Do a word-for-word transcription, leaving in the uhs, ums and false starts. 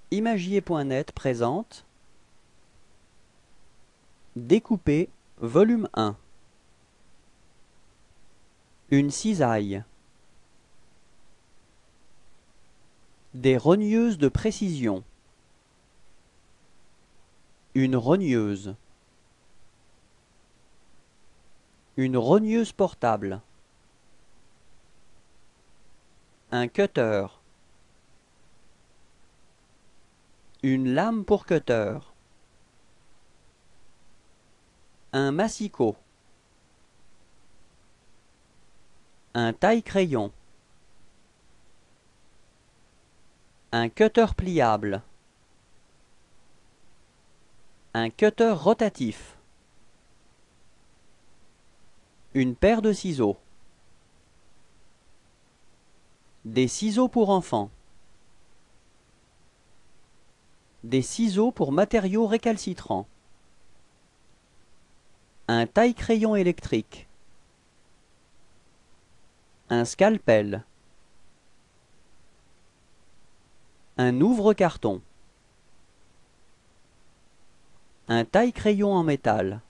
Imagier point net présente Découper, volume un. Une cisaille. Des rogneuses de précision. Une rogneuse. Une rogneuse portable. Un cutter. Une lame pour cutter. Un massicot. Un taille-crayon. Un cutter pliable. Un cutter rotatif. Une paire de ciseaux. Des ciseaux pour enfants. Des ciseaux pour matériaux récalcitrants. Un taille-crayon électrique. Un scalpel. Un ouvre-carton. Un taille-crayon en métal.